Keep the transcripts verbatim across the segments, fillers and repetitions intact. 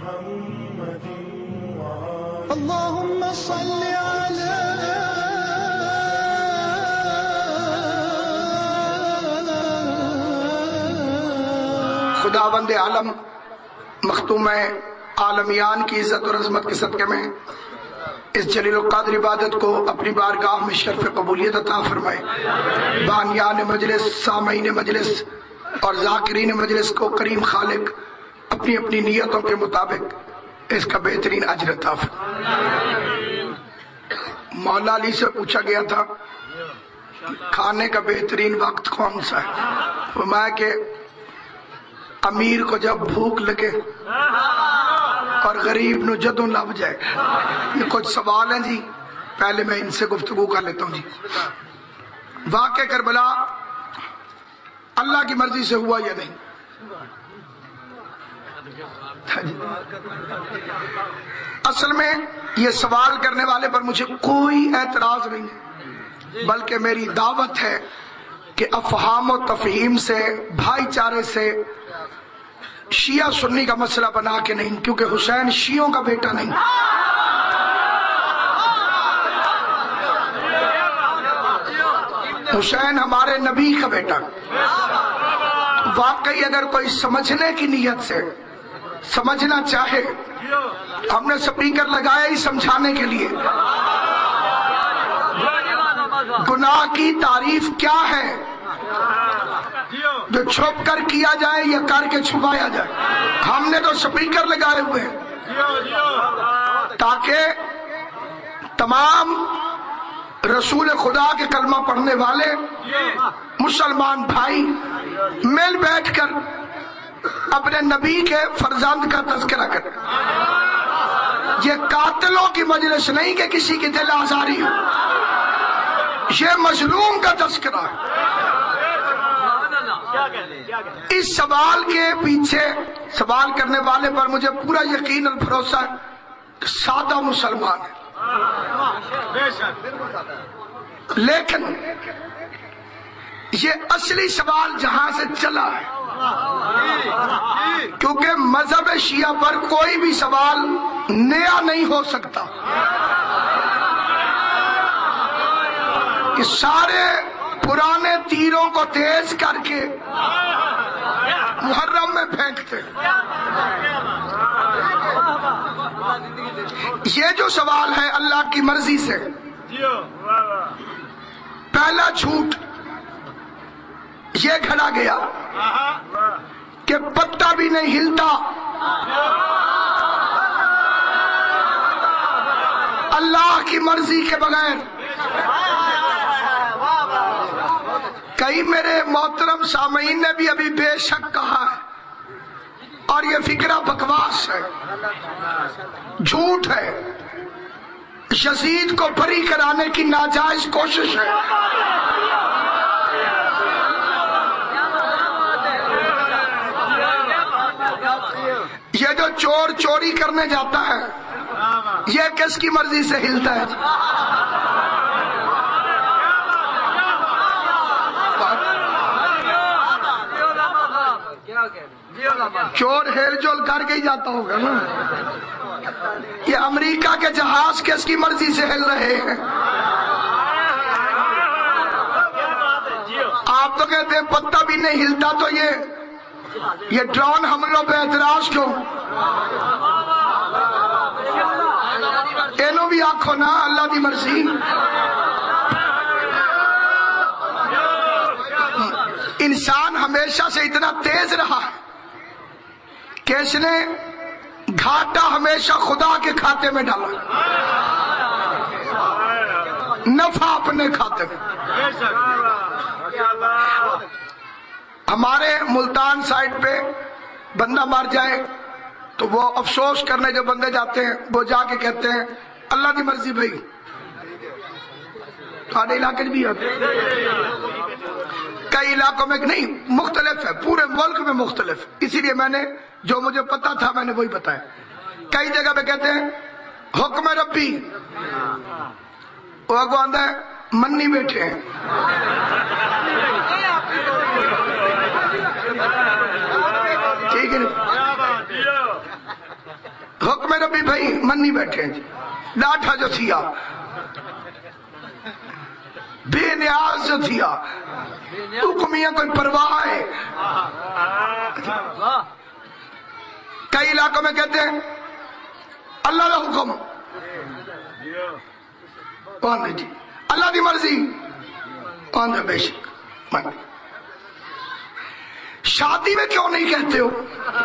اللهم صل على خداوند عالم مختوم عالمیان کی عزت اور عظمت کے صدقے میں اس جلیل القدر عبادت کو اپنی بارگاہ میں شرف قبولیت عطا فرمائے۔ بانیان مجلس، سامعین مجلس اور ذاکرین مجلس کو کریم خالق اپنی اپنی نیتوں کے مطابق اس کا بہترین اجر عطا فرمائے۔ مولا علی سے پوچھا گیا تھا کھانے کا بہترین وقت کون سا ہے؟ فرمایا کہ امیر کو جب بھوک لگے اور غریب نو جدوں لب جائے۔ یہ کچھ سوال ہیں جی، پہلے میں ان سے گفتگو کر لیتا ہوں جی۔ واقع کربلا اللہ کی مرضی سے ہوا یا نہیں؟ اصل میں یہ سوال کرنے والے پر مجھے کوئی اعتراض نہیں ہے، بلکہ میری دعوت ہے کہ افہام و تفہیم سے، بھائی چارے سے شیعہ سنی کا مسئلہ بنا کے نہیں، کیونکہ حسین شیعوں کا بیٹا نہیں، حسین ہمارے نبی کا بیٹا۔ واقعی اگر کوئی سمجھنے کی نیت سے سمجھنا چاہے، ہم نے سپیکر لگایا ہی سمجھانے کے لیے، گناہ کی تعریف کیا ہے جو چھپ کر کیا جائے یا کر کے چھپایا جائے؟ ہم نے تو سپیکر لگائے ہوئے ہیں تاکہ تمام رسول خدا کے کلمہ پڑھنے والے مسلمان بھائی مل بیٹھ کر اپنے نبی کے فرزند کا تذکرہ کریں۔ یہ قاتلوں کی مجلس نہیں کہ کسی کی دل آزاری ہو، یہ مظلوم کا تذکرہ ہے۔ اس سوال کے پیچھے سوال کرنے والے پر مجھے پورا یقین اور بھروسہ ہے کہ سادہ مسلمان ہے، لیکن یہ اصلی سوال جہاں سے چلا ہے، کیونکہ مذہب شیعہ پر کوئی بھی سوال نیا نہیں ہو سکتا، کہ سارے پرانے تیروں کو تیز کر کے محرم میں پھینکتے۔ یہ جو سوال ہے اللہ کی مرضی سے، پہلا جھوٹ یہ کھڑا گیا کہ پتا بھی نہیں ہلتا اللہ کی مرضی کے بغیر۔ کئی میرے محترم سامعین نے بھی ابھی بے شک کہا ہے، اور یہ فکرہ بکواس ہے، جھوٹ ہے، یزید کو بری کرانے کی ناجائز کوشش ہے۔ یہ جو چور چوری کرنے جاتا ہے، یہ کس کی مرضی سے ہلتا ہے؟ چور ہیل جول کر کے ہی جاتا ہوگا نا۔ یہ امریکہ کے جہاز کس کی مرضی سے ہل رہے ہیں؟ آپ تو کہتے ہیں پتا بھی نہیں ہلتا، تو یہ یہ ڈرون حملوں پہ اعتراض کیوں؟ اینو بھی آنکھو نا اللہ دی مرضی۔ انسان ہمیشہ سے اتنا تیز رہا ہے کہ اس نے گھاٹا ہمیشہ خدا کے کھاتے میں ڈالا، نفع اپنے کھاتے میں۔ ہمارے ملتان سائٹ پہ بندہ مر جائے تو وہ افسوس کرنے جو بندے جاتے ہیں، وہ جا کے کہتے ہیں اللہ کی مرضی بھائی۔ تھوڑے علاقے بھی ہوتے کئی علاقوں میں نہیں، مختلف ہے، پورے ملک میں مختلف، اسی لیے میں نے جو مجھے پتا تھا میں نے وہی بتایا۔ کئی جگہ پہ کہتے ہیں حکم ربی، وہ کو آندہ ہے منی بیٹھے ہیں۔ ٹھیک ہے، نہیں منی بیٹھے جی ڈاٹھا جو تھیا بے نیاز جو تھیا حکمیاں کوئی پرواہ ہے. کئی علاقوں میں کہتے ہیں اللہ کا حکم کون ہے جی اللہ کی مرضی کون ہے بے شک من. شادی میں کیوں نہیں کہتے ہو؟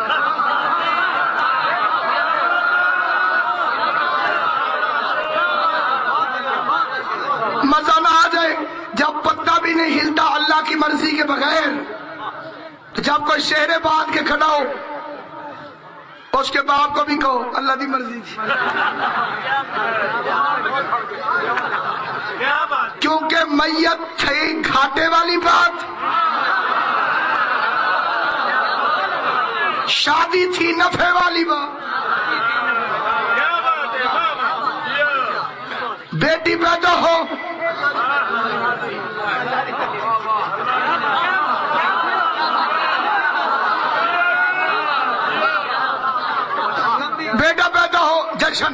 مزہ نہ آ جائے جب پتا بھی نہیں ہلتا اللہ کی مرضی کے بغیر. تو جب کوئی شہرے باندھ کے کھڑا ہو اس کے باپ کو بھی کہو اللہ کی مرضی تھی. کیونکہ میت تھی گھاٹے والی بات، شادی تھی نفع والی بات. بیٹی پیدا ہو بیٹا پیدا ہو جشن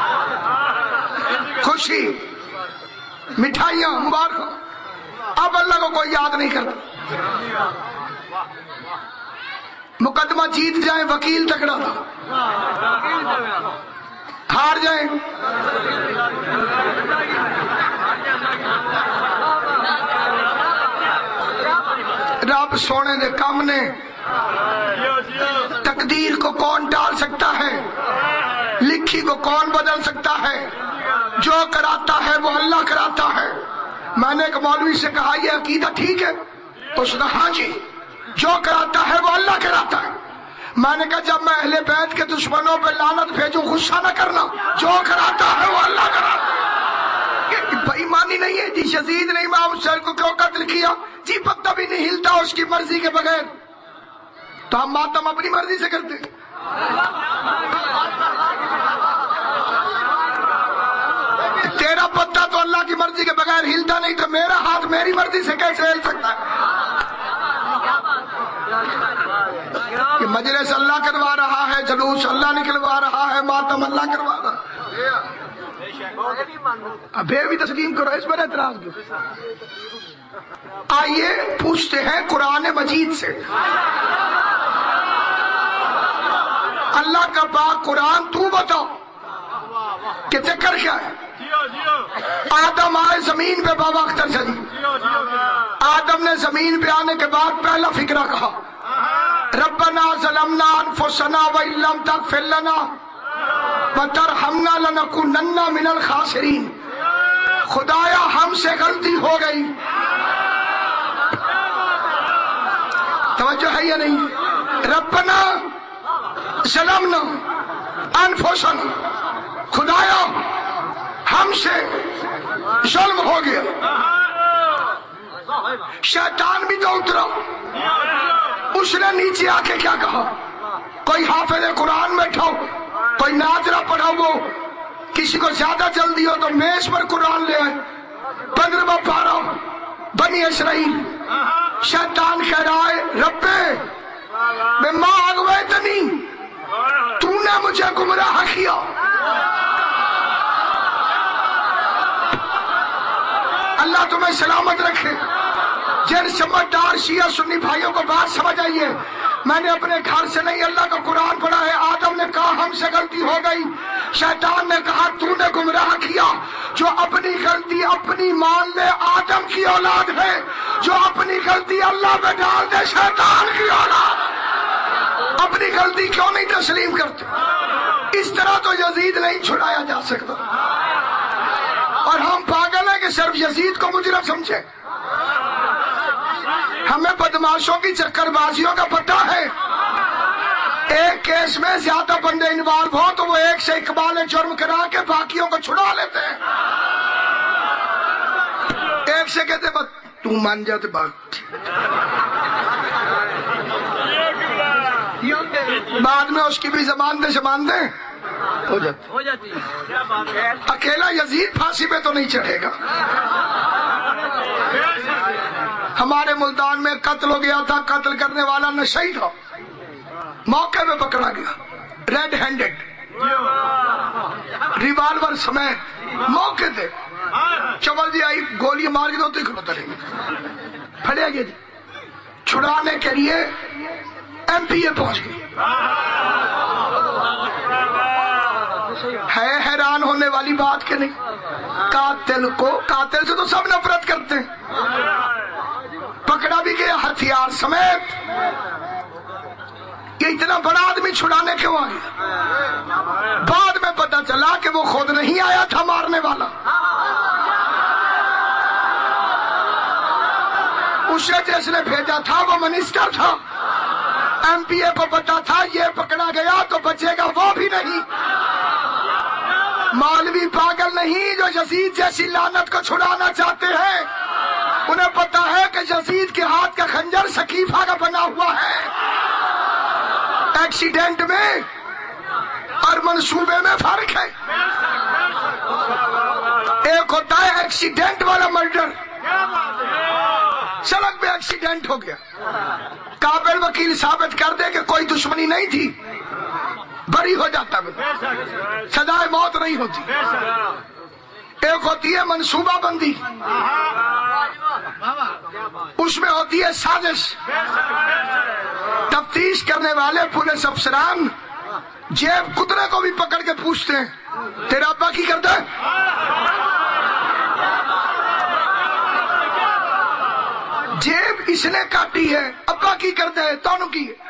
خوشی مٹھائیاں مبارک. اب اللہ کو کوئی یاد نہیں کرتا. مقدمہ جیت جائیں وکیل تکڑا تھا، ہار جائیں رب سونے دے کام نے. تقدیر کو کون ٹال سکتا ہے؟ لکھی کو کون بدل سکتا ہے؟ جو کراتا ہے وہ اللہ کراتا ہے. میں نے ایک مولوی سے کہا یہ عقیدہ ٹھیک ہے؟ اس نے ہاں جی جو کراتا ہے وہ اللہ کراتا ہے. میں نے کہا جب میں اہل بیت کے دشمنوں پہ لعنت بھیجوں غصہ نہ کرنا، جو کراتا ہے وہ اللہ کراتا ہے. بے ایمانی نہیں ہے جی. یزید نے امام حسین کو کیوں قتل کیا؟ جی پتہ بھی نہیں ہلتا اس کی مرضی کے بغیر. تو ہم ماتم اپنی مرضی سے کرتے ہیں. تیرا پتہ تو اللہ کی مرضی کے بغیر ہلتا نہیں تو میرا ہاتھ میری مرضی سے کیسے ہل سکتا ہے؟ کہ مجلس اللہ کروا رہا ہے، جلوس اللہ نکلوا رہا ہے، ماتم اللہ کروا رہا ہے. اب بھی تسلیم کرو، اس پر اعتراض کیوں؟ آئیے پوچھتے ہیں قرآن مجید سے. اللہ کا پاک قرآن تو بتاؤ کہ چکر کیا ہے؟ آدم آئے زمین پہ بابا اختر چلی. آدم نے زمین پہ آنے کے بعد پہلا فکرہ کہا ربنا ظلمنا انفسنا وان لم تغفر لنا وترحمنا لنکونن من الخاسرین. خدایا ہم سے غلطی ہو گئی. توجہ ہے یا نہیں؟ ربنا ظلمنا انفسنا، خدایا ہم سے ظلم ہو گیا. شیطان بھی تو اترا. اس نے نیچے آ کے کیا کہا؟ کوئی حافظ قرآن بیٹھاؤ، کوئی ناظرہ پڑھاؤ، وہ کسی کو زیادہ جلدی ہو تو میز پر قرآن لے آئے. پندرہواں پارہ بنی اسرائیل. شیطان کہہ رہا ہے ربے مما اغویتنی، تو نے مجھے گمراہ کیا. اللہ تمہیں سلامت رکھے. جن سمجھدار شیعہ سنی بھائیوں کو بات سمجھ آئیے. میں نے اپنے گھر سے نہیں اللہ کا قرآن پڑھا ہے. آدم نے کہا ہم سے غلطی ہو گئی. شیطان نے کہا تو نے گمراہ کیا. جو اپنی غلطی اپنی مان لے آدم کی اولاد ہے، جو اپنی غلطی اللہ پہ ڈال دے شیطان کی اولاد. اپنی غلطی کیوں نہیں تسلیم کرتے؟ اس طرح تو یزید نہیں چھڑایا جا سکتا. اور ہم پاگل ہیں کہ صرف یزید کو مجرم سمجھے. ہمیں بدماشوں کی چکر بازیوں کا پتہ ہے. ایک کیس میں زیادہ بندے انوالو ہو تو وہ ایک سے اقبال جرم کرا کے باقیوں کو چھڑا لیتے ہیں. ایک سے کہتے بس تو مان جاتے بات، بعد میں اس کی بھی زبان دے زبان دے ہو جاتی. اکیلا یزید پھانسی پہ تو نہیں چڑھے گا. ہمارے ملتان میں قتل ہو گیا تھا، قتل کرنے والا نشئی تھا، موقع پہ پکڑا گیا ریڈ ہینڈڈ. ریوالور سمیت موقع دے چمل جی آئی گولی مار کے تو کھلوتا رہے پھڑے گئے جی چھڑانے کے لیے ایم پی اے پہنچ گئی. ہے حیران ہونے والی بات کہ نہیں؟ قاتل کو قاتل سے تو سب نفرت کرتے ہیں، پکڑا بھی گیا ہتھیار سمیت. یہ اتنا بڑا آدمی چھڑانے کیوں آ گیا؟ بعد میں پتا چلا کہ وہ خود نہیں آیا تھا مارنے والا، اسے جس نے بھیجا تھا وہ منسٹر تھا. ایم پی اے کو پتا تھا یہ پکڑا گیا تو بچے گا وہ بھی نہیں. مولوی پاگل نہیں جو یزید جیسی لعنت کو چھڑانا چاہتے ہیں، انہیں پتا ہے کہ یزید کے ہاتھ کا خنجر سقیفہ کا بنا ہوا ہے. ایکسیڈنٹ میں اور منصوبے میں فرق ہے. ایک ہوتا ہے ایکسیڈنٹ والا مرڈر، سڑک پہ ایکسیڈنٹ ہو گیا، قابل وکیل ثابت کر دے کہ کوئی دشمنی نہیں تھی، بری ہو جاتا ہے، سزائے موت نہیں ہوتی. ایک ہوتی ہے منصوبہ بندی، اس میں ہوتی ہے سازش. تفتیش کرنے والے پولیس افسران جیب کترے کو بھی پکڑ کے پوچھتے ہیں تیرا ابا کی کرتا ہے؟ جیب اس نے کاٹی ہے، ابا کی کرتا ہے؟ تانوں کی ہے.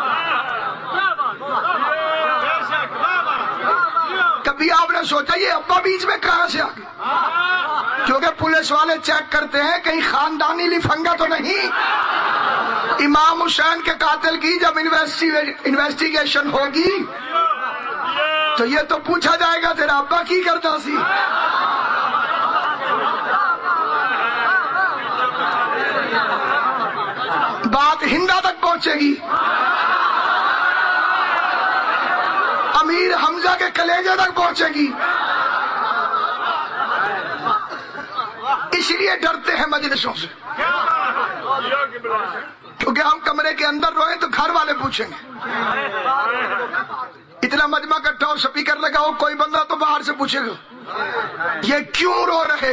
کبھی آپ نے سوچا یہ ابا بیچ میں کہاں سے آ گیا؟ کیونکہ پولیس والے چیک کرتے ہیں کہیں خاندانی لفنگا تو نہیں. امام حسین کے قاتل کی جب انویسٹیگیشن ہوگی تو یہ تو پوچھا جائے گا تیرا ابا کی کرتا سی. بات ہندا تک پہنچے گی، امیر حمزہ کے کلیجے تک پہنچے گی. اس لیے ڈرتے ہیں مجلسوں سے، کیونکہ ہم کمرے کے اندر روئیں تو گھر والے پوچھیں گے. اتنا مجمع کٹھا ہو، سپیکر لگا ہو، کوئی بندہ تو باہر سے پوچھے گا یہ کیوں رو رہے.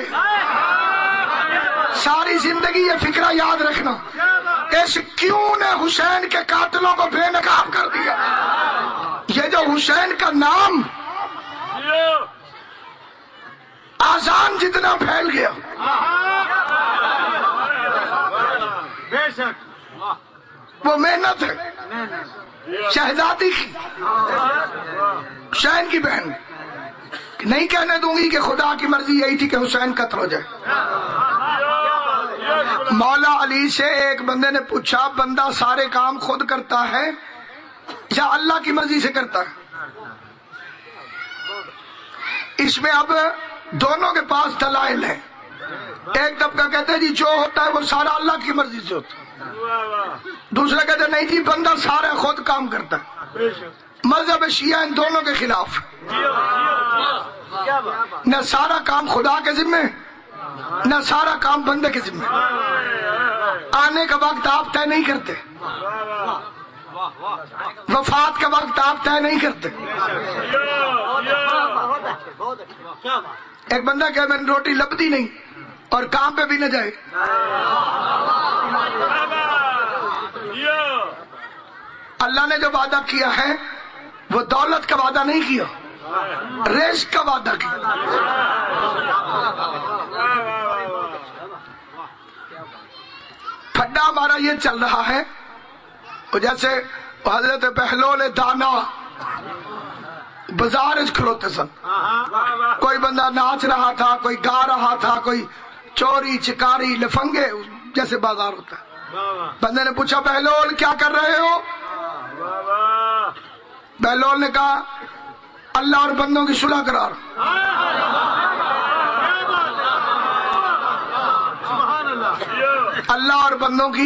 ساری زندگی یہ فکرہ یاد رکھنا، اس کیوں نے حسین کے قاتلوں کو بے نقاب کر دیا. یہ جو حسین کا نام آزان جتنا پھیل گیا، وہ محنت ہے شہزادی کی، حسین کی بہن. نہیں کہنے دوں گی کہ خدا کی مرضی یہی تھی کہ حسین قتل ہو جائے. مولا علی سے ایک بندے نے پوچھا بندہ سارے کام خود کرتا ہے یا اللہ کی مرضی سے کرتا ہے؟ اس میں اب دونوں کے پاس دلائل ہیں. ایک طبقہ کہتے ہیں جی جو ہوتا ہے وہ سارا اللہ کی مرضی سے ہوتا ہے، دوسرا کہتے ہیں نہیں جی بندہ سارا خود کام کرتا ہے. مذہب شیعہ ان دونوں کے خلاف، نہ سارا کام خدا کے ذمہ نہ سارا کام بندے کے ذمہ. آنے کا وقت آپ طے نہیں کرتے، وفات کا وقت آپ طے نہیں کرتے. ایک بندہ کہ میری روٹی لبدی نہیں اور کام پہ بھی نہ جائے. اللہ نے جو وعدہ کیا ہے وہ دولت کا وعدہ نہیں کیا، رزق کا وعدہ کیا. پھڈا ہمارا یہ چل رہا ہے جیسے حضرت بہلول دانا بازار کھلوتے سن، کوئی بندہ ناچ رہا تھا، کوئی گا رہا تھا، کوئی چوری چکاری لفنگے جیسے بازار ہوتا ہے. بندے نے پوچھا بہلول کیا کر رہے ہو؟ بہلول نے کہا اللہ اور بندوں کی صلح کرا رہا. اللہ اور بندوں کی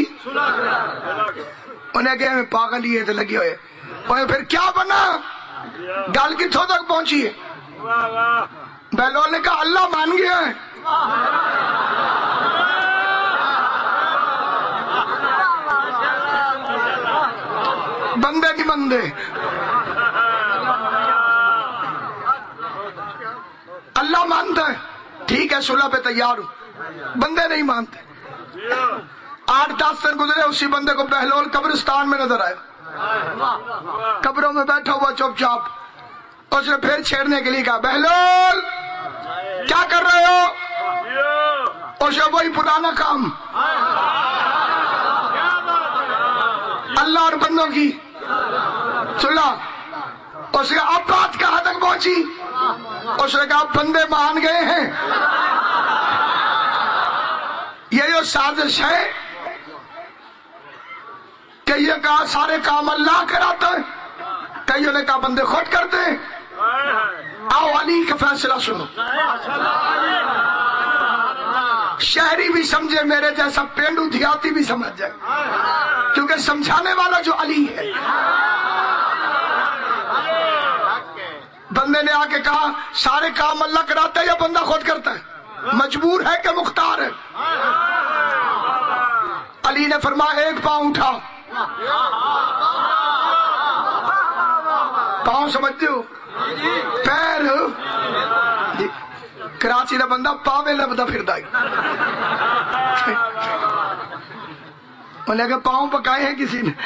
انہیں کہ پاگل ہی ہے تو لگے ہوئے. انہیں پھر کیا بنا؟ گل کتوں تک پہنچی ہے؟ بہلول نے کہا اللہ مان گیا ہے. بندے نہیں بندے. ہے صلح پہ تیار ہوں، بندے نہیں مانتے. آٹھ دس دن گزرے، اسی بندے کو بہلول قبرستان میں نظر آیا، قبروں میں بیٹھا ہوا چپ چاپ. اس نے پھر چھیڑنے کے لیے کہا بہلول کیا کر رہے ہو؟ اس نے وہی پرانا کام، اللہ اور بندوں کی صلح. اس نے اب بات کہاں تک پہنچی؟ اس نے کہا بندے مان گئے ہیں، یہ جو سازش ہے کہ یہ کہا سارے کام اللہ کراتا ہے، کئیوں نے کہا بندے خود کرتے ہیں. آؤ علی کا فیصلہ سنو. شہری بھی سمجھے میرے جیسا پینڈو دیہاتی بھی سمجھ جائے، کیونکہ سمجھانے والا جو علی ہے. بندے نے آ کے کہا سارے کام اللہ کراتا ہے یا بندہ خود کرتا ہے؟ مجبور ہے کہ مختار ہے؟ علی نے فرمایا ایک پاؤں اٹھا. پاؤں سمجھتے ہو؟ پیر. کراچی کا بندہ پاوے لبدا پھردا ہے. انہوں نے کہا پاؤں پکائے ہیں کسی نے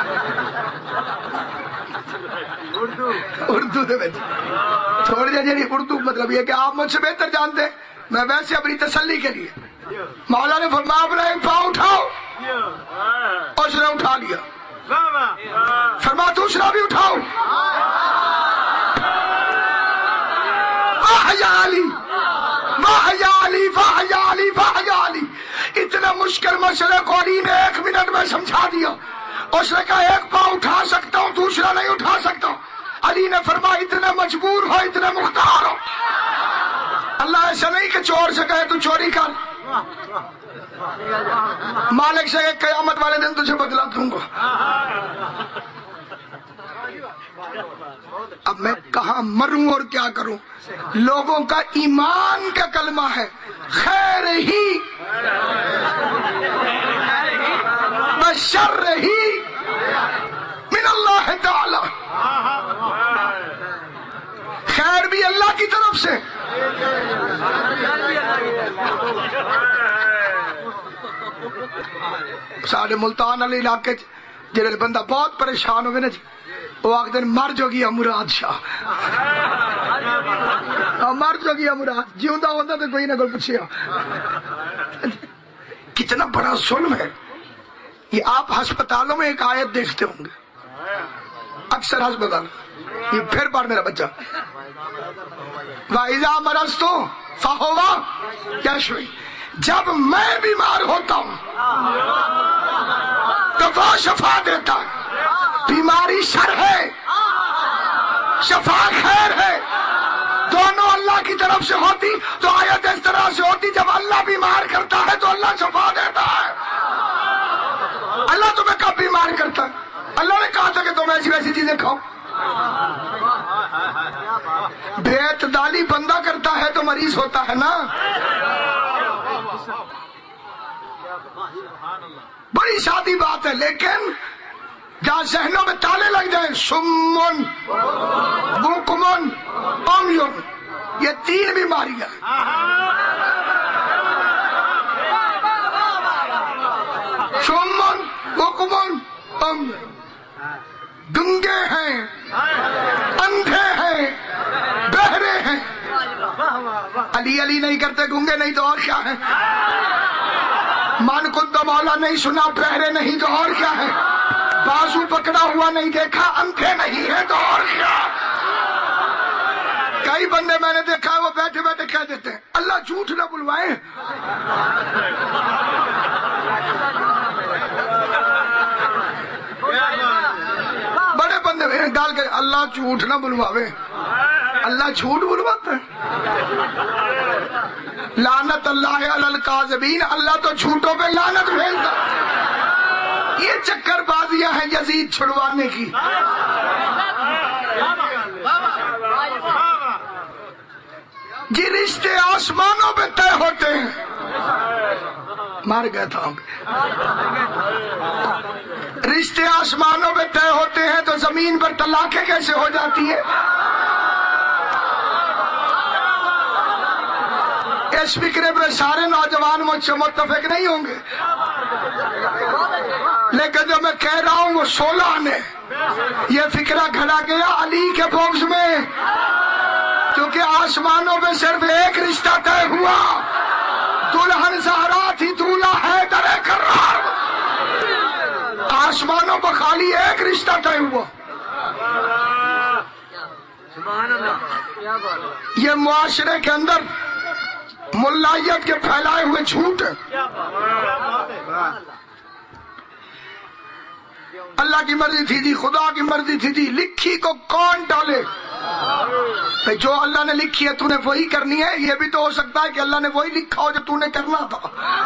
اردو دے وچ. تھوڑی جی اردو مطلب یہ کہ آپ مجھ سے بہتر جانتے، میں ویسے اپنی تسلی کے لیے. مولا نے فرمایا اپنا ایک پاؤں اٹھاؤ، اس نے اٹھا لیا. فرمایا دوسرا بھی اٹھاؤ. واہ یا علی، واہ یا علی، واہ یا علی، واہ یا علی. اتنا مشکل مسئلے کو علی نے ایک منٹ میں سمجھا دیا. اس نے کہا ایک پاؤں اٹھا سکتا ہوں، دوسرا نہیں اٹھا سکتا. علی نے فرمایا اتنے مجبور ہو، اتنے مختار ہو. اللہ ایسا نہیں کہ چور سے کہے تو چوری کر، مالک سے کہ قیامت والے دن تجھے بدلا دوں گا. اب میں کہاں مروں اور کیا کروں؟ لوگوں کا ایمان کا کلمہ ہے خیر ہی بشر ہی من اللہ تعالی. خیر بھی اللہ کی طرف سے، سارے ملتان والے علاقے جڑے بندہ بہت پریشان ہوئے نا جی، وہ آخر دن مر جو گیا مراد شاہ، مر جو گیا مراد. جیوندا ہوتا تو کوئی نہ کوئی پوچھے. کتنا بڑا ظلم ہے یہ. آپ ہسپتالوں میں ایک آیت دیکھتے ہوں گے اکثر ہسپتال، یہ پھر بار میرا بچہ وَإِذَا مَرَضْتُ فَهُوَ يَشْفِي. جب میں بیمار ہوتا ہوں تو وہ شفا دیتا ہے. بیماری شر ہے، شفا خیر ہے، دونوں اللہ کی طرف سے ہوتی تو آیت اس طرح سے ہوتی جب اللہ بیمار کرتا ہے تو اللہ شفا دیتا ہے. اللہ تمہیں کب بیمار کرتا ہے؟ اللہ نے کہا تھا کہ تم ایسی ویسی چیزیں کھاؤ. بے اعتدالی بندہ کرتا ہے تو مریض ہوتا ہے نا. بڑی سادی بات ہے، لیکن جہاں ذہنوں میں تالے لگ جائیں، سمن بکمن عمیون، یہ تین بیماریاں سمن بکمن عمیون. گنگے ہیں، اندھے ہیں، بہرے ہیں. علی علی نہیں کرتے گنگے نہیں تو اور کیا ہے؟ من کنت مولا نہیں سنا بہرے نہیں تو اور کیا ہے؟ بازو پکڑا ہوا نہیں دیکھا اندھے نہیں ہے تو اور کیا؟ کئی بندے میں نے دیکھا وہ بیٹھے بیٹھے کہہ دیتے ہیں اللہ جھوٹ نہ بلوائے. بڑے بندے ڈال کے اللہ جھوٹ نہ بلواوے. اللہ جھوٹ بلواتا ہے. لعنت اللہ علی الکاذبین، اللہ تو جھوٹوں پہ لعنت بھیجتا. یہ چکر بازیاں ہیں یزید چھڑوانے کی. جی رشتے آسمانوں پہ طے ہوتے ہیں. مار گیا تھا رشتے آسمانوں پہ طے ہوتے ہیں تو زمین پر طلاقیں کیسے ہو جاتی ہیں؟ اس فکرے پہ سارے نوجوان مجھ سے متفق نہیں ہوں گے، لیکن جو میں کہہ رہا ہوں وہ سولہ نے یہ فکرہ گھڑا گیا علی کے بغض میں، کیونکہ آسمانوں میں صرف ایک رشتہ طے ہوا، دلہن زہرا تھی دولہا حیدر کرار، آسمانوں پر خالی ایک رشتہ طے ہوا۔ یہ معاشرے کے اندر ملائیت کے پھیلائے ہوئے جھوٹ ہے۔ اللہ کی مرضی تھی جی، خدا کی مرضی تھی جی، لکھی کو کون ڈالے؟ جو اللہ نے لکھی ہے تو نے وہی کرنی ہے۔ یہ بھی تو ہو سکتا ہے کہ اللہ نے وہی لکھا ہو جو تو نے کرنا تھا۔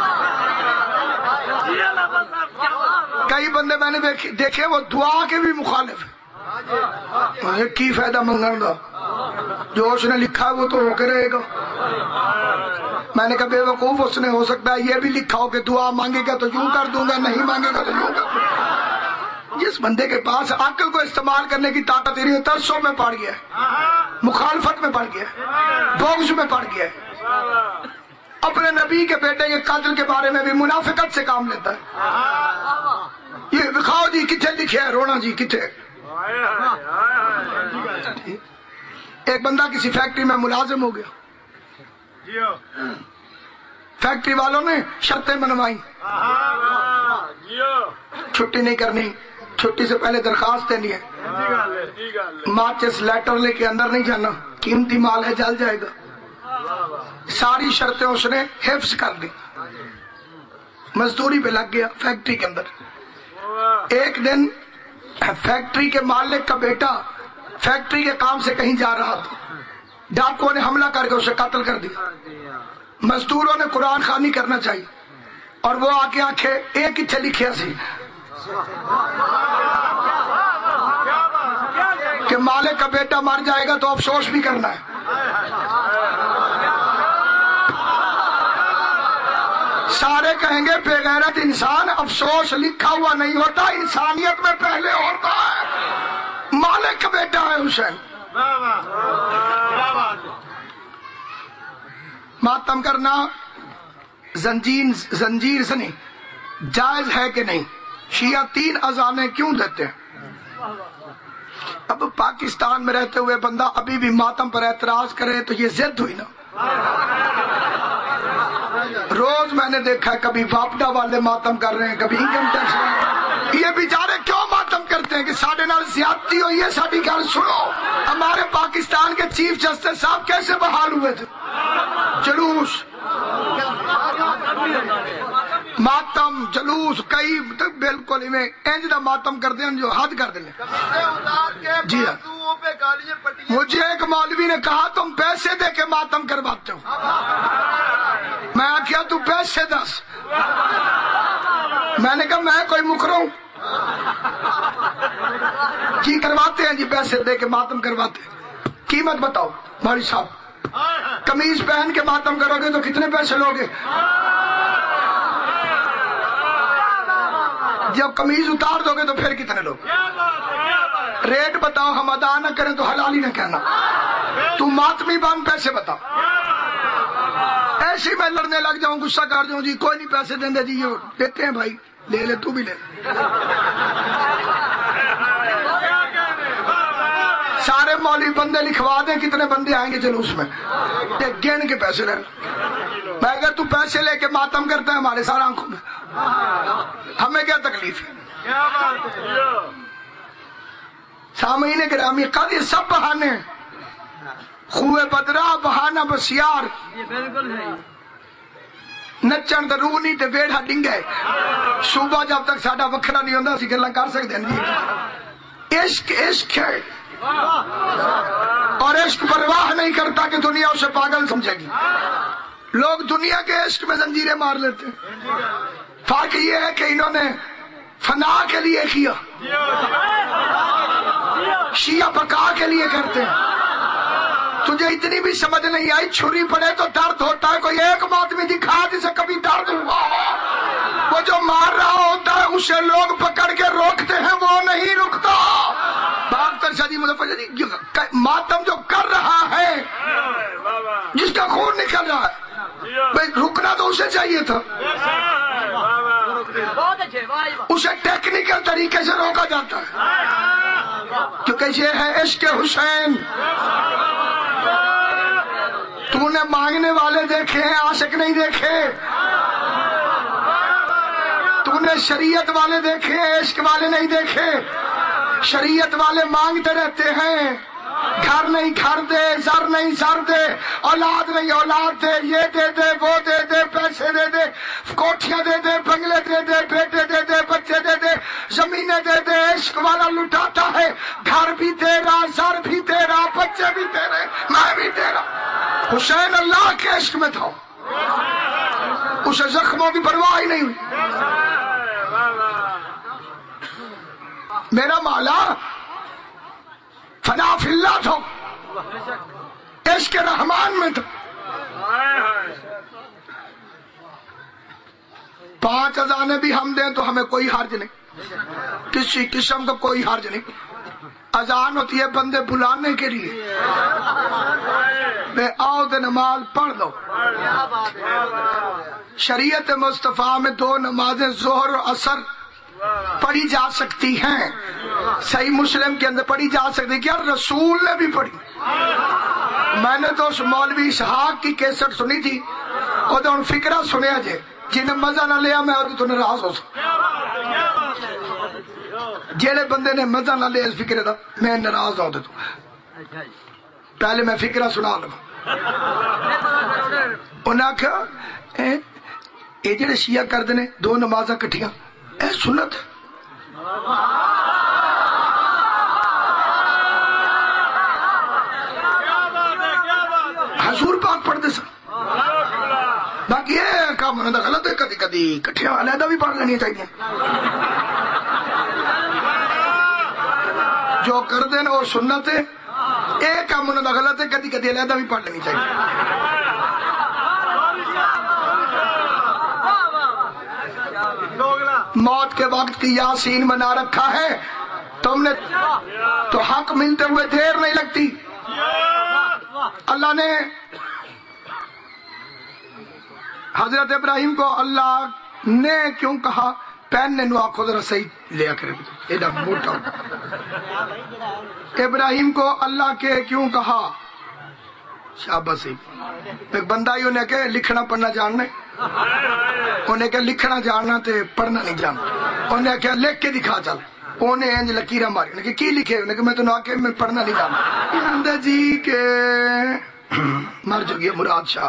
کئی بندے میں نے دیکھے وہ دعا کے بھی مخالف ہیں، کی فائدہ منگن دا، جو اس نے لکھا ہے وہ تو ہو کے رہے گا۔ میں نے کہا بے وقوف، اس نے ہو سکتا ہے یہ بھی لکھا ہو کہ دعا مانگے گا تو یوں کر دوں گا، نہیں مانگے گا تو یوں کر دوں گا۔ جس بندے کے پاس عقل کو استعمال کرنے کی طاقت نہیں ہے، ترسوں میں پڑ گیا ہے، مخالفت میں پڑ گیا ہے، بغض میں پڑ گیا ہے، اپنے نبی کے بیٹے کے قتل کے بارے میں بھی منافقت سے کام لیتا ہے۔ یہ دکھاؤ جی کتنے لکھے ہے، رونا جی کتنے۔ ایک بندہ کسی فیکٹری میں ملازم ہو گیا، فیکٹری والوں نے شرطیں بنوائی، چھٹی نہیں کرنی، چھٹی سے پہلے درخواست دینی ہے، ماچس لیٹر لے کے اندر نہیں جانا، قیمتی مال ہے جل جائے گا۔ ساری شرطیں اس نے حفظ کر لی، مزدوری پہ لگ گیا فیکٹری کے اندر۔ ایک دن فیکٹری کے مالک کا بیٹا فیکٹری کے کام سے کہیں جا رہا تھا، ڈاکوؤں نے حملہ کر کے اسے قتل کر دیا۔ مزدوروں نے قرآن خوانی کرنا چاہیے، اور وہ آ کے آنکھیں ایک ہی لکھیا سی کہ مالک کا بیٹا مر جائے گا تو افسوس بھی کرنا ہے۔ سارے کہیں گے بے غیرت انسان، افسوس لکھا ہوا نہیں ہوتا، انسانیت میں پہلے ہوتا ہے۔ مالک کا بیٹا ہے حسین۔ ماتم کرنا زنجیر زنجیر سے نہیں، جائز ہے کہ نہیں؟ شیعہ تین اذانیں کیوں دیتے ہیں؟ اب پاکستان میں رہتے ہوئے بندہ ابھی بھی ماتم پر اعتراض کرے تو یہ ضد ہوئی نا۔ روز میں نے دیکھا ہے کبھی واپڈا والے ماتم کر رہے ہیں، کبھی انکم ٹیکس والے۔ یہ بیچارے کیوں ماتم کرتے ہیں کہ ساڑھے نال زیادتی ہوئی ہے؟ ساری گل سنو، ہمارے پاکستان کے چیف جسٹس صاحب کیسے بحال ہوئے تھے؟ جلوس، ماتم، جلوس، کئی بالکل انج دا ماتم کرتے ہیں جو حد کر دیں۔ جی ہاں، مجھے ایک مولوی نے کہا تم پیسے دے کے ماتم کرواتے ہو۔ میں کیا تو پیسے دس؟ میں نے کہا میں کوئی مکروں کی کرواتے ہیں جی، پیسے دے کے ماتم کرواتے ہیں۔ قیمت بتاؤ مولوی صاحب، قمیض پہن کے ماتم کرو گے تو کتنے پیسے لوگے؟ جب قمیض اتار دو گے تو پھر کتنے لوگ؟ ریٹ بتاؤ، ہم ادا نہ کریں تو حلال ہی نہ کہنا۔ تو ماتمی بان پیسے بتاؤ۔ ایسے میں لڑنے لگ جاؤں، غصہ کر جاؤں جی کوئی نہیں پیسے دیں دے جی، یہ دیتے ہیں بھائی، لے لے تو بھی لے۔ سارے مولوی بندے لکھوا دیں کتنے بندے آئیں گے جلوس میں، گن کے پیسے لے۔ میں اگر تو پیسے لے کے ماتم کرتا ہے ہمارے سارے آنکھوں میں، ہمیں کیا تکلیف ہے؟ سامعین گرامی، قد یہ سب بہانے، خوہ بدرا بہانہ بسیار، نچن تے روح نہیں تے ویڑھا ڈنگے، صوبہ جب تک ساڈا وکھرا نہیں ہوندا اسی گلاں کر سکدے ہیں۔ عشق عشق ہے، اور عشق پرواہ نہیں کرتا کہ دنیا اسے پاگل سمجھے گی۔ لوگ دنیا کے عشق میں زنجیریں مار لیتے ہیں، فرق یہ ہے کہ انہوں نے فنا کے لیے کیا، شیعہ بقا کے لیے کرتے ہیں۔ تجھے اتنی بھی سمجھ نہیں آئی، چھری پڑے تو درد ہوتا ہے، کوئی ایک ماتمی دکھا جسے کبھی درد ہوا ہو؟ وہ جو مار رہا ہوتا ہے اسے لوگ پکڑ کے روکتے ہیں، وہ نہیں رکتا۔ باختر شاہ جی، مظفر شاہ جی، ماتم جو کر رہا ہے، جس کا خون نکل رہا ہے، بھائی رکنا تو اسے چاہیے تھا، اسے ٹیکنیکل طریقے سے روکا جاتا ہے کیونکہ یہ ہے عشق حسین۔ تو نے مانگنے والے دیکھے ہیں، عاشق نہیں دیکھے۔ تو نے شریعت والے دیکھے ہیں، عشق والے نہیں دیکھے۔ شریعت والے مانگتے رہتے ہیں، گھر نہیں گھر دے، زر نہیں زر دے، اولاد نہیں اولاد دے، یہ دے دے وہ دے دے، پیسے دے دے، کوٹھیاں دے دے، بنگلے دے دے، بیٹے دے دے، بچے دے دے، زمینیں دے دے۔ عشق والا لٹاتا ہے، گھر بھی تیرا، زر بھی تیرا، بچے بھی تیرے، میں بھی تیرا۔ حسین اللہ کے عشق میں تھا، اسے زخموں کی پرواہ ہی نہیں ہوئی۔ میرا مولا فنا فی اللہ تھا، عشق رحمان میں تھا۔ پانچ اذانیں بھی ہم دیں تو ہمیں کوئی حرج نہیں، کسی قسم کا کوئی حرج نہیں۔ اذان ہوتی ہے بندے بلانے کے لیے، بے آؤ دے نماز پڑھ لو۔ شریعت مصطفیٰ میں دو نمازیں ظہر اور عصر پڑھی جا سکتی ہیں، صحیح مسلم کے اندر پڑھی جا سکتی، کیا رسول نے بھی پڑھی۔ میں نے تو اس مولوی اسحاق کی کیسٹ سنی تھی، اور تو ان فکرہ سنیا جے جنہیں مزہ نہ لیا میں تو ناراض ہو سکتا، جیڑے بندے نے مزہ نہ لیا اس فکرے دا میں ناراض ہو دیتا۔ پہلے میں فکرہ سنا لوں۔ انہاں کہا اے جڑے شیعہ کردے نے دو نمازاں کٹھیاں، اے سنت حضور پاک پڑھتے سن، باقی یہ کام ہونا غلط ہے، کدی کدی کٹھیاں علیحدہ بھی پڑھ لینی چاہیے۔ جو کر دیں وہ سنت ہے، ایک کام ہونا غلط ہے، کدی کدی علیحدہ بھی پڑھ لینی چاہیے۔ موت کے وقت کی یاسین بنا رکھا ہے تم نے، تو حق ملتے ہوئے دیر نہیں لگتی۔ اللہ نے حضرت ابراہیم کو اللہ نے کیوں کہا پہننے نو آنکھوں ذرا صحیح لیا کرے، ایڈا موٹا۔ ابراہیم کو اللہ کے کیوں کہا، شاباش۔ ایک بندہ ہی انہیں کہ لکھنا پڑھنا جاننا، انہیں کہ لکھنا جاننا تے پڑھنا نہیں جاننا، انہیں کہ لکھ کے دکھا چل، انہیں انج لکیرہ ماری، انہیں کہ کی لکھے، انہیں کہ میں تو نہ کہ میں پڑھنا نہیں جاننا۔ اندر جی کے مر چکی ہے مراد شاہ۔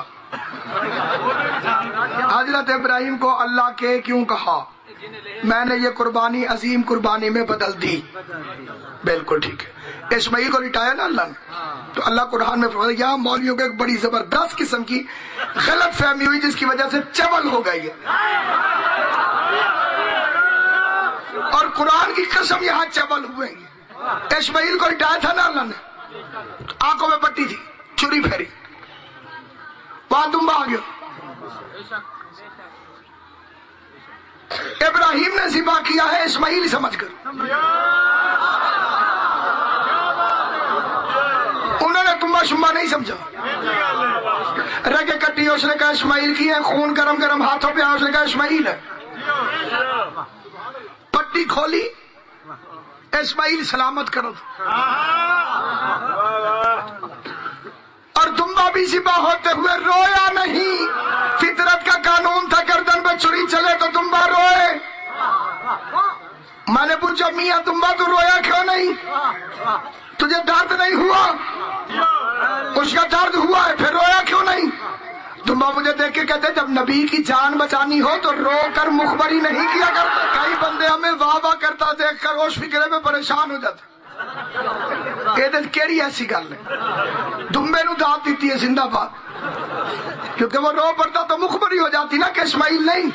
حضرت ابراہیم کو اللہ کے کیوں کہا، میں نے یہ قربانی عظیم قربانی میں بدل دی۔ بالکل ٹھیک ہے، اسماعیل کو لٹایا نا اللہ نے، تو اللہ قرآن میں فرمایا یہاں مولویوں کو ایک بڑی زبردست قسم کی غلط فہمی ہوئی جس کی وجہ سے چول ہو گئی ہے، اور قرآن کی قسم یہاں چول ہوئے ہیں۔ اسماعیل کو لٹایا تھا نا اللہ نے، آنکھوں میں پٹی تھی، چھری پھیری، وہاں دمبا آ گیا۔ ابراہیم نے ذبح کیا ہے اسماعیل سمجھ کر، انہوں نے تمبا شمبا نہیں سمجھا۔ رگے کٹی اس نے کہا اسماعیل کی ہے، خون گرم گرم ہاتھوں پہ آیا اس نے کہا اسماعیل ہے، پٹی کھولی، اسماعیل سلامت کرو، اور دمبا بھی ذبح ہوتے ہوئے رویا نہیں۔ فطرت کا قانون تھا گردن پہ چھری چلے تو دمبا روئے۔ میں نے پوچھا میاں دمبا تو رویا کیوں نہیں، تجھے درد نہیں ہوا؟ اس کا درد ہوا ہے، پھر رویا کیوں نہیں؟ دمبا مجھے دیکھ کے کہتے جب نبی کی جان بچانی ہو تو رو کر مخبری نہیں کیا کرتا۔ کئی بندے ہمیں واہ واہ کرتا دیکھ کر اس فکرے میں پریشان ہو جاتے، یہ کیڑی ایسی گل ہے، دمبے نو داد دیتی ہے زندہ باد، کیونکہ وہ رو پڑتا تو مخبری ہو جاتی نا کہ اسماعیل نہیں۔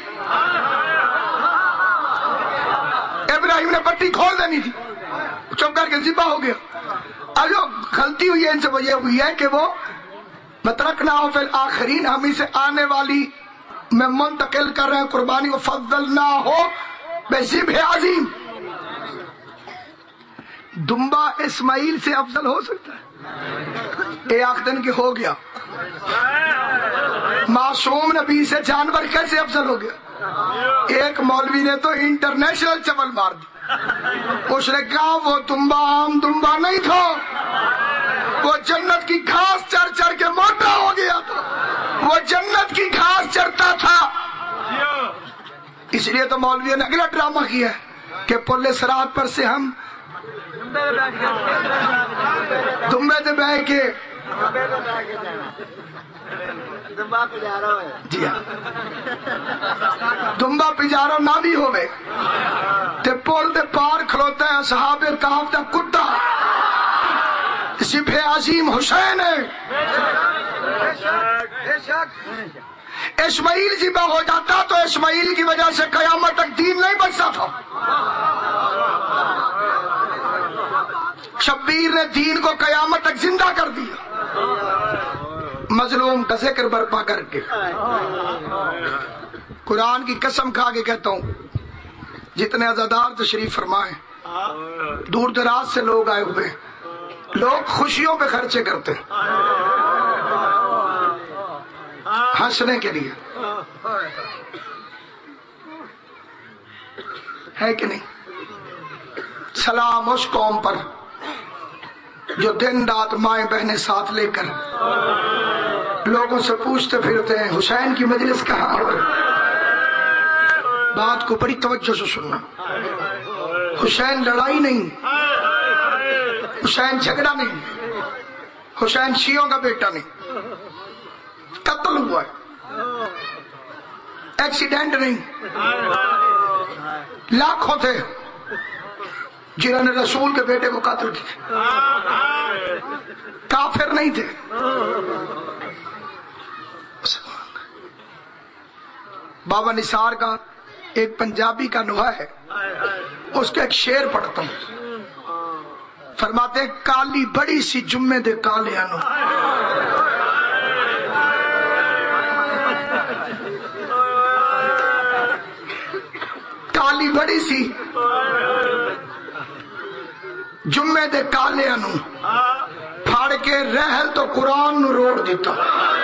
ابراہیم نے پٹی کھول دینی تھی، چپ کر کے ذبح ہو گیا۔ اب جو غلطی ہوئی ہے ان سے وہ یہ ہوئی ہے کہ وہ مترکنا فی الآخرین، ہم اسے آنے والی میں منتقل کر رہے ہیں قربانی کو، فضلنا ہو بذبح عظیم۔ دمبا اسماعیل سے افضل ہو سکتا ہے؟ اے آخدن کہ ہو گیا، معصوم نبی سے جانور کیسے افضل ہو گیا؟ ایک مولوی نے تو انٹرنیشنل چپل مار دی. اس نے کہا وہ دمبا عام دمبا نہیں تھا، وہ جنت کی گھاس چر چر کے موٹا ہو گیا تھا، وہ جنت کی گھاس چرتا تھا. اس لیے تو مولوی نے اگلا ڈرامہ کیا ہے کہ پل صراط پر سے ہم دمبے تے بہ کے جی ہاں دمبا پجارو نہ بھی ہوئے تے پل دے پار کھلوتا ہے اصحاب کہف دا کتا سپہ عظیم حسین ہے. اسماعیل ذبح ہو جاتا تو اسماعیل کی وجہ سے قیامت تک دین نہیں بچتا تھا. شبیر نے دین کو قیامت تک زندہ کر دیا مظلوم کا ذکر برپا کر کے. قرآن کی قسم کھا کے کہتا ہوں جتنے عزادار تشریف فرمائے دور دراز سے لوگ آئے ہوئے، لوگ خوشیوں پہ خرچے کرتے ہنسنے کے لیے، ہے کہ نہیں؟ سلام اس قوم پر جو دن رات مائیں بہنیں ساتھ لے کر لوگوں سے پوچھتے پھرتے ہیں حسین کی مجلس کہاں ہے. بات کو بڑی توجہ سے سننا. حسین لڑائی نہیں، حسین جھگڑا نہیں، حسین شیعوں کا بیٹا نہیں، قتل ہوا ہے، ایکسیڈنٹ نہیں. لاکھوں تھے جنہوں نے رسول کے بیٹے کو قتل کیا، کافر نہیں تھے. بابا نثار کا ایک پنجابی کا نوحہ ہے، اس کا ایک شعر پڑھتا ہوں. فرماتے ہیں کالی بڑی سی جمعے دے کالے انو کالی بڑی سی جمعے دے کالے انو پھاڑ کے رہل تو قرآن نو روڑ دیتا.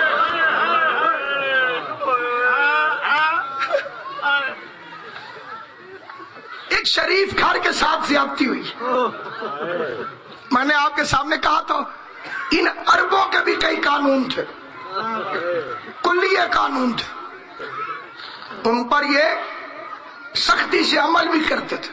ایک شریف گھر کے ساتھ زیادتی ہوئی. میں نے آپ کے سامنے کہا تھا ان عربوں کے بھی کئی قانون تھے، کلیہ قانون تھے، ان پر یہ سختی سے عمل بھی کرتے تھے.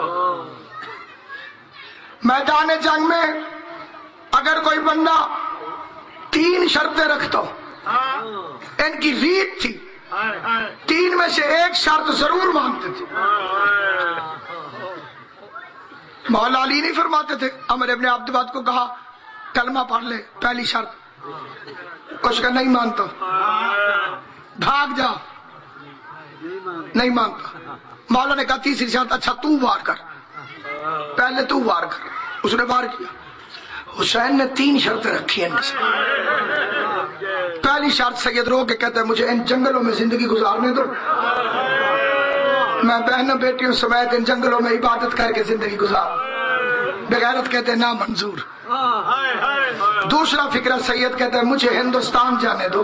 میدان جنگ میں اگر کوئی بندہ تین شرطیں رکھتا ہو، ان کی ریت تھی، تین میں سے ایک شرط ضرور مانتے تھے. مولا علی نہیں فرماتے تھے عمر ابن عبدالباد کو کہا کلمہ پڑھ لے، پہلی شرط. کچھ کا نہیں مانتا، بھاگ جا، نہیں مانتا. مولا نے کہا تیسری شرط اچھا تو وار کر، پہلے تو وار کر. اس نے وار کیا. حسین نے تین شرطیں رکھی ہیں. پہلی شرط سید رو کے کہتے ہیں مجھے ان جنگلوں میں زندگی گزارنے دو، میں بہنوں بیٹیوں سمیت ان جنگلوں میں عبادت کر کے زندگی گزار. بغیرت کہتے ہیں نا منظور. دوسرا فکرہ سید کہتے ہیں مجھے ہندوستان جانے دو،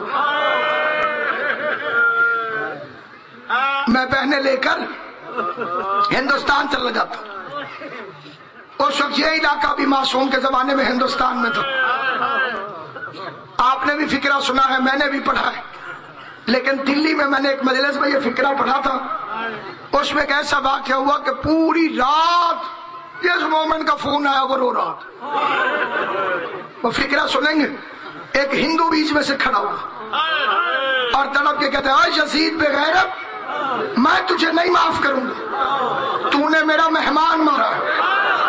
میں بہنیں لے کر ہندوستان چلا جاتا. اس وقت یہ علاقہ بھی معصوم کے زمانے میں ہندوستان میں تھا. آپ نے بھی فکرہ سنا ہے، میں نے بھی پڑھا ہے، لیکن دلی میں میں نے ایک مجلس میں یہ فکرہ پڑھا تھا. اس میں ایک ایسا واقعہ ہوا کہ پوری رات جس مومن کا فون آیا وہ رو رہا تھا. وہ فکرہ سنیں گے. ایک ہندو بیچ میں سے کھڑا ہوا اور تڑپ کے کہتے ہیں اے یزید بے غیرت، میں تجھے نہیں معاف کروں گا، تو نے میرا مہمان مارا ہے.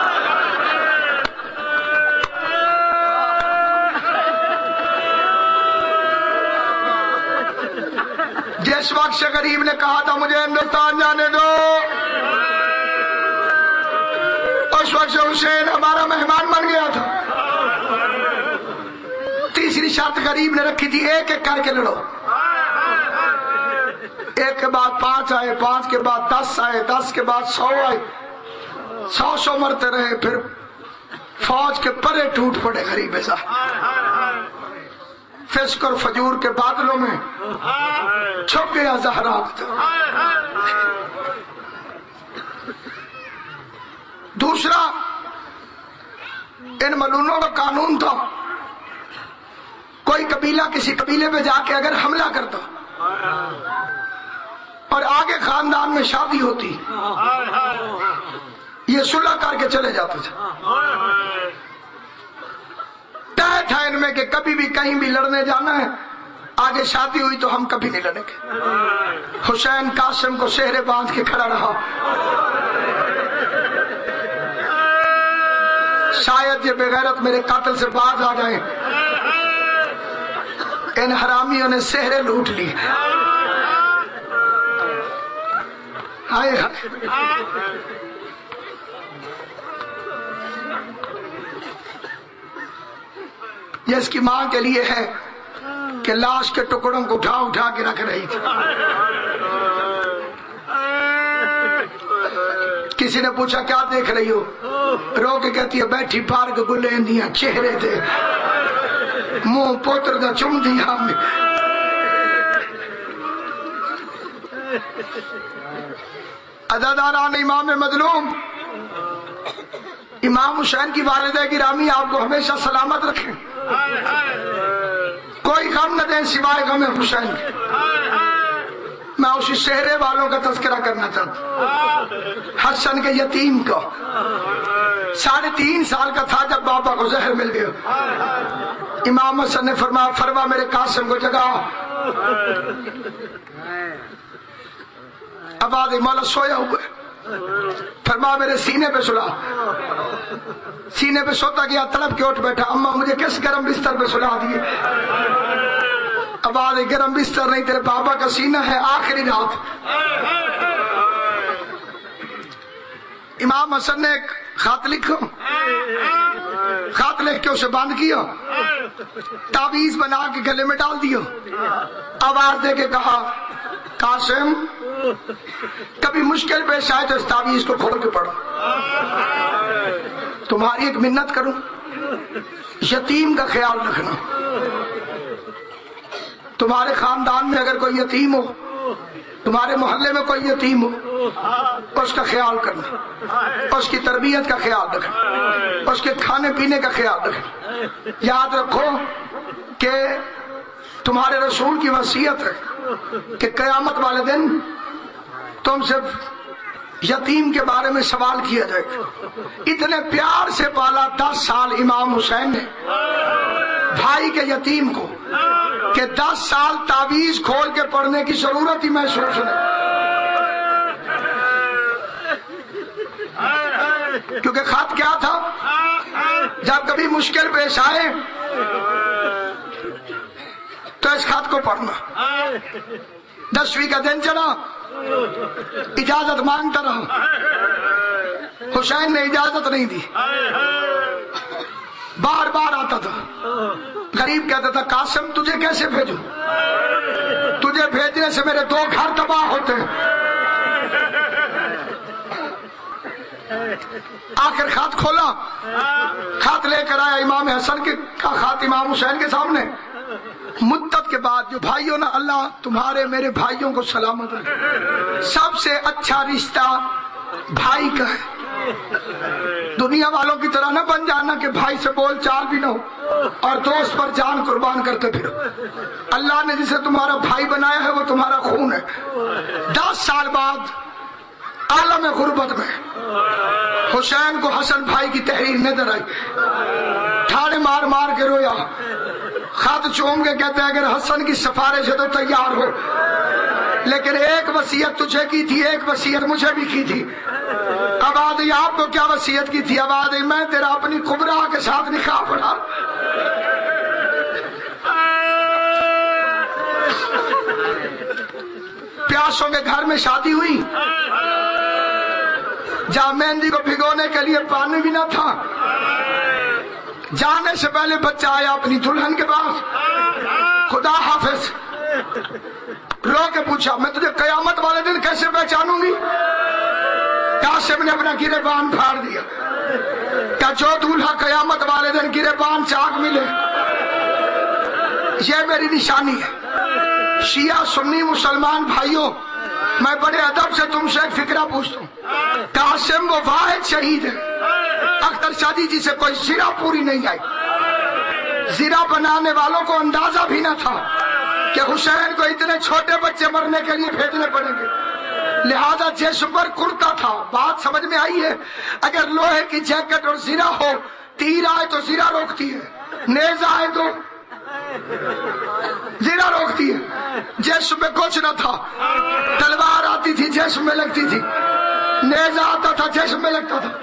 جس وقت سے غریب نے کہا تھا مجھے ہندوستان جانے دو، اس وقت سے حسین ہمارا مہمان بن گیا تھا. تیسری شرط غریب نے رکھی تھی ایک ایک کر کے لڑو. ایک کے بعد پانچ آئے، پانچ کے بعد دس آئے، دس کے بعد سو آئے، سو سو مرتے رہے. پھر فوج کے پرے ٹوٹ پڑے غریب صاحب. فسق اور فجور کے بادلوں میں چھپ گیا زہرا۔ دوسرا ان ملونوں کا قانون تھا، کوئی قبیلہ کسی قبیلے پہ جا کے اگر حملہ کرتا اور آگے خاندان میں شادی ہوتی، یہ صلح کر کے چلے جاتے تھے۔ طے تھا ان میں کہ کبھی بھی کہیں بھی لڑنے جانا ہے، آگے شادی ہوئی تو ہم کبھی نہیں لڑیں گے۔ حسین قاسم کو سہرے باندھ کے کھڑا رہا، شاید یہ بغیرت میرے قاتل سے باز آ جائیں، ان حرامیوں نے سہرے لوٹ لی۔ ہائے ہائے، یہ اس کی ماں کے لیے ہے کہ لاش کے ٹکڑوں کو اٹھا اٹھا کے رکھ رہی تھی۔ کسی نے پوچھا کیا دیکھ رہی ہو؟ رو کے کہتی ہے بیٹھی پارک گلے دیا چہرے تھے، منہ پوتر دا چم دیا میں۔ عزاداران امام مظلوم، امام حسین کی والدہ گرامی آپ کو ہمیشہ سلامت رکھیں، کوئی غم نہ دیں سوائے غم حسین کے۔ میں اسی شہرے والوں کا تذکرہ کرنا چاہتا ہوں، حسن کے یتیم کا، ساڑھے تین سال کا تھا جب بابا کو زہر مل گیا۔ امام حسن نے فرمایا فرما میرے قاسم کو جگا، آباد مولا سویا ہوئے، فرما میرے سینے پہ سلا، سینے پہ سوتا گیا، طلب کے اٹھ بیٹھا، اماں مجھے کس گرم بستر پہ سلا دیے؟ آباد گرم بستر نہیں، تیرے بابا کا سینہ ہے، آخری رات۔ امام حسن نے ایک خط لکھا، خط لکھ کے اسے بند کیا، تعویذ بنا کے گلے میں ڈال دیا، آواز دے کے کہا قاسم کبھی مشکل پیش آئے تو اس تعویذ کو کھول کے پڑھو، تمہاری ایک منت کروں، یتیم کا خیال رکھنا، تمہارے خاندان میں اگر کوئی یتیم ہو، تمہارے محلے میں کوئی یتیم ہو، اس کا خیال کرنا، اس کی تربیت کا خیال رکھنا، اس کے کھانے پینے کا خیال رکھنا۔ یاد رکھو کہ تمہارے رسول کی وصیت ہے کہ قیامت والے دن تم سے یتیم کے بارے میں سوال کیا جائے گا۔ اتنے پیار سے پالا دس سال امام حسین نے بھائی کے یتیم کو کہ دس سال تعویذ کھول کے پڑھنے کی ضرورت ہی محسوس نہیں، کیونکہ خط کیا تھا، جب کبھی مشکل پیش آئے تو اس خط کو پڑھنا۔ دسویں کا دن چلا، اجازت مانگتا رہا، حسین نے اجازت نہیں دی، بار بار آتا تھا، غریب کہتا تھا قاسم تجھے کیسے بھیجوں، تجھے بھیجنے سے میرے دو گھر تباہ ہوتے ہیں۔ آخر خط کھولا، خط لے کر آیا امام حسن کے کا خط امام حسین کے سامنے، مدت کے بعد جو بھائیوں نا، اللہ تمہارے میرے بھائیوں کو سلامت رکھے، سب سے اچھا رشتہ بھائی کا ہے، دنیا والوں کی طرح نہ بن جانا کہ بھائی سے بول چال بھی نہ ہو اور دوست پر جان قربان کرتے پھرو۔ اللہ نے جسے تمہارا بھائی بنایا ہے وہ تمہارا خون ہے۔ دس سال بعد عالم غربت میں حسین کو حسن بھائی کی تحریر نظر آئی، ٹھاڑے مار مار کے رویا، خط چوم کے کہتے ہیں اگر حسن کی سفارش ہے تو تیار ہو، لیکن ایک وصیت تجھے کی تھی، ایک وصیت مجھے بھی کی تھی۔ اب آدھی آپ کو کیا وصیت کی تھی؟ اب آدھی میں تیرا اپنی کبرا کے ساتھ نکاح پڑھا۔ پیاسوں کے گھر میں شادی ہوئی، جہاں مہندی کو بھگونے کے لیے پانی بھی نہ تھا، جانے سے پہلے بچہ آیا اپنی دلہن کے پاس، خدا حافظ، رو کے پوچھا میں تجھے قیامت والے دن کیسے پہچانوں گی؟ قاسم نے اپنا گریبان پھاڑ دیا، کیا جو دولہا قیامت والے دن گریبان چاک ملے یہ میری نشانی ہے۔ شیعہ سنی مسلمان بھائیوں، میں بڑے ادب سے تم سے ایک فکرہ پوچھتا ہوں، قاسم وہ واحد شہید ہے اختر شاہ جی جسے کوئی زرہ پوری نہیں آئی۔ زرہ بنانے والوں کو اندازہ بھی نہ تھا کہ حسین کو اتنے چھوٹے بچے مرنے کے لیے بھیجنے پڑیں گے، لہذا جسم پر کرتا تھا۔ بات سمجھ میں آئی ہے؟ اگر لوہے کی جیکٹ اور زرہ ہو، تیر آئے تو زرہ روکتی ہے، نیز آئے تو زرہ روکتی ہے۔ جسم میں کچھ نہ تھا، تلوار آتی تھی جسم میں لگتی تھی، نیزہ آتا تھا جسم میں لگتا تھا۔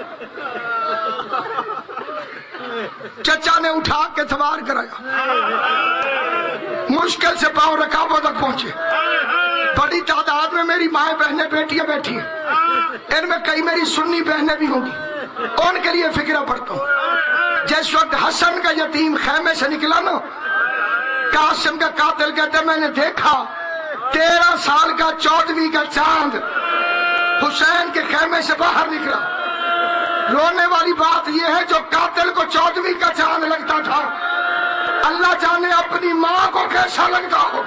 چچا نے اٹھا کے سوار کرایا، مشکل سے پاؤں رکابوں تک پہنچے۔ بڑی تعداد میں میری مائیں بہنیں بیٹیاں بیٹھی ہیں، ان میں کئی میری سنی بہنیں بھی ہوں گی، ان کے لیے فکرہ پڑتا ہوں۔ جس وقت حسن کا یتیم خیمے سے نکلا نا، قاسم کا قاتل کہتے میں نے دیکھا تیرہ سال کا چودہویں کا چاند حسین کے خیمے سے باہر نکلا۔ رونے والی بات یہ ہے جو قاتل کو چودہویں کا چاند لگتا تھا، اللہ جانے اپنی ماں کو کیسا لگتا ہو۔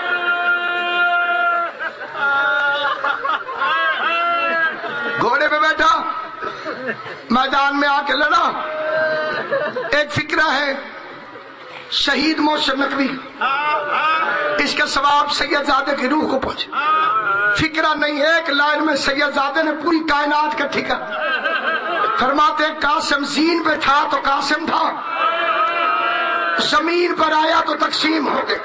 گھوڑے پہ بیٹھا میدان میں آ کے لڑا۔ ایک فکرہ ہے شہید محسن نقوی، اس کا ثواب سید زادے کی روح کو پہنچے۔ فکرہ نہیں، ایک لائن میں سید زادے نے پوری کائنات کٹھی کر دی۔ فرماتے قاسم زین پہ تھا تو قاسم تھا، زمین پر آیا تو تقسیم ہو گئے۔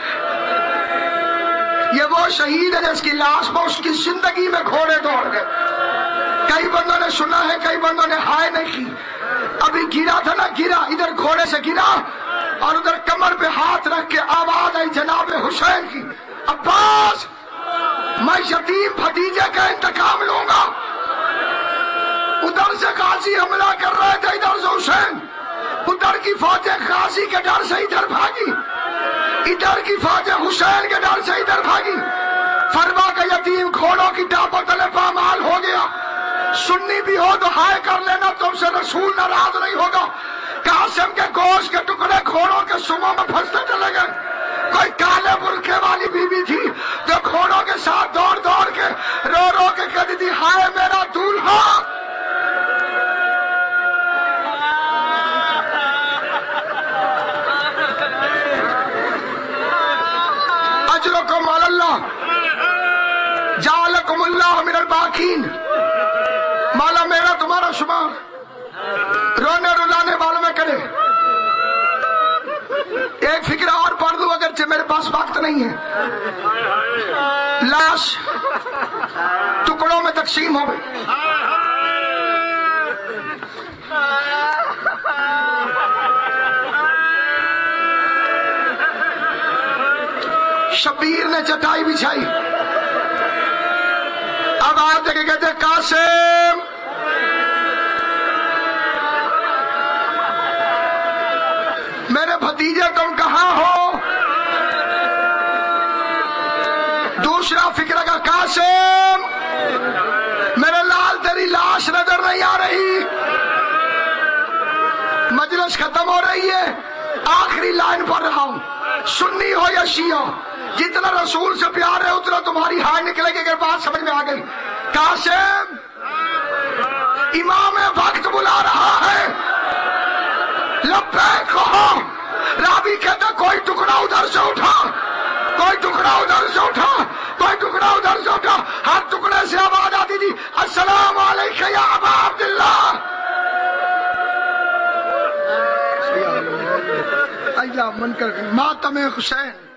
یہ وہ شہید ہے جس کی لاش پر اس کی زندگی میں گھوڑے دوڑ گئے۔ کئی بندوں نے سنا ہے، کئی بندوں نے ہائے نہیں کی۔ ابھی گرا تھا نا، گرا ادھر گھوڑے سے گرا اور ادھر کمر پہ ہاتھ رکھ کے آواز آئی جناب حسین کی، عباس میں یتیم بھتیجے کا انتقام لوں گا۔ ادھر سے غازی حملہ کر رہے تھے، ادھر سے حسین، ادھر کی فوجیں غازی کے ڈر سے ادھر بھاگی، ادھر کی فوجیں حسین کے ڈر سے ادھر بھاگی۔ فرما کا یتیم گھوڑوں کی ٹاپوں تلے پامال ہو گیا۔ سنی بھی ہو تو ہائے کر لینا، تم سے رسول ناراض نہیں ہوگا۔ قاسم کے گوشت کے ٹکڑے گھوڑوں کے سموں میں پھنستے چلے گئے۔ کوئی کالے برقعے والی بی بی تھی جو گھوڑوں کے ساتھ دوڑ دوڑ کے رو رو کے کہتی تھی ہائے میرا دولہا۔ اجرکم علی اللہ جعلکم اللہ من الباقین، مولا میرا تمہارا شمار رونے رلانے والوں میں کرے۔ ایک فکرہ اور پڑھ دوں اگرچہ میرے پاس وقت نہیں ہے۔ لاش ٹکڑوں میں تقسیم ہو گئی۔ شبیر نے چٹائی بچھائی، اب آتے کہ کہتے قاسم میرے بھتیجے تم کہاں ہو؟ دوسرا فکر کا قاسم میرے لال تیری لاش نظر نہیں آ رہی۔ مجلس ختم ہو رہی ہے، آخری لائن پڑھ رہا ہوں۔ سنی ہو یا شیعہ، جتنا رسول سے پیار ہے اتنا تمہاری ہائے نکلے گی۔ اگر بات سمجھ میں آ گئی، قاسم امام وقت بلا رہا ہے، لبیک کہو۔ رابی کہتا کوئی ٹکڑا ادھر سے اٹھا، کوئی ٹکڑا ادھر سے اٹھا، کوئی ٹکڑا ادھر سے اٹھا۔ ہر ٹکڑے سے آواز آتی تھی السلام علیکم یا ابا عبداللہ۔ اللہ من کر ماتم حسین